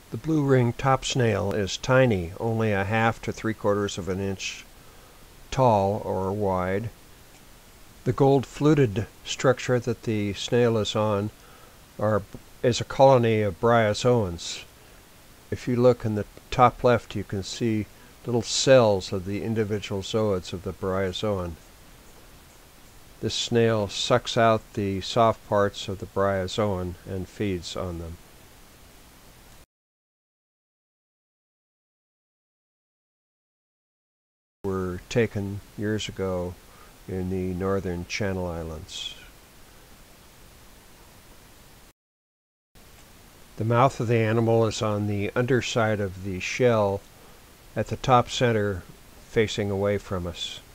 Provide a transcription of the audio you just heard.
The blue-ringed topsnail is tiny, only a half to 3/4 of an inch tall or wide. The gold-fluted structure that the snail is on is a colony of bryozoans. If you look in the top left, you can see little cells of the individual zooids of the bryozoan. This snail sucks out the soft parts of the bryozoan and feeds on them. Were taken years ago in the northern Channel Islands. The mouth of the animal is on the underside of the shell at the top center, facing away from us.